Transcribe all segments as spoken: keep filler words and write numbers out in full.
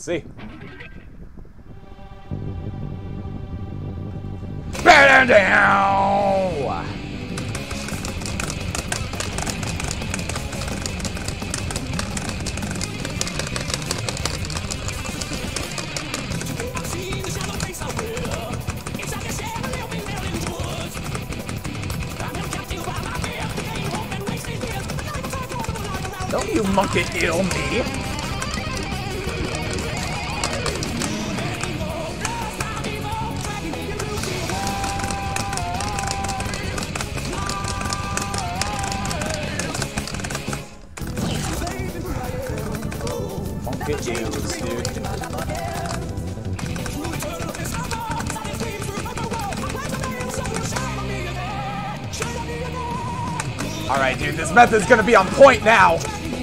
Let's see. Better down. Don't you monkey kill me. Monkey kills, dude. Alright, dude, this method's gonna be on point now.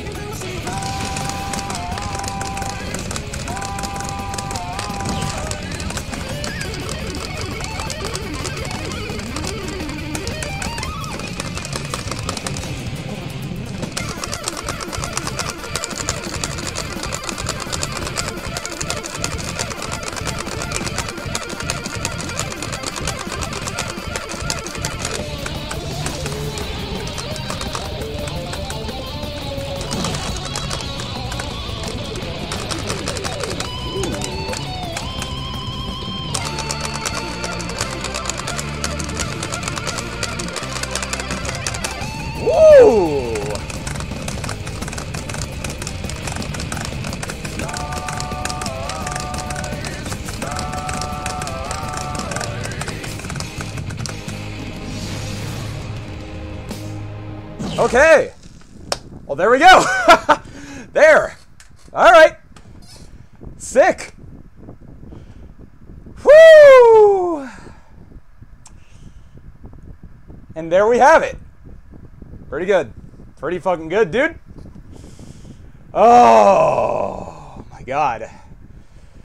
Woo! Okay. Well, there we go. There. All right. Sick. Woo! And there we have it. Pretty good. Pretty fucking good, dude. Oh, my God.